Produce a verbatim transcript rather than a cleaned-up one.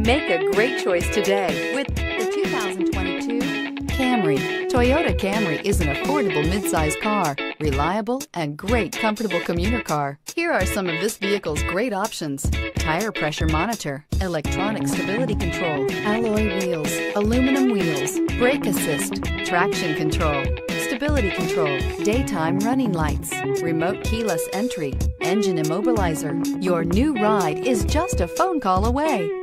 Make a great choice today with the two thousand twenty-two Camry. Toyota Camry is an affordable midsize car, reliable and great comfortable commuter car. Here are some of this vehicle's great options: tire pressure monitor, electronic stability control, alloy wheels, aluminum wheels, brake assist, traction control, stability control, daytime running lights, remote keyless entry, engine immobilizer. Your new ride is just a phone call away.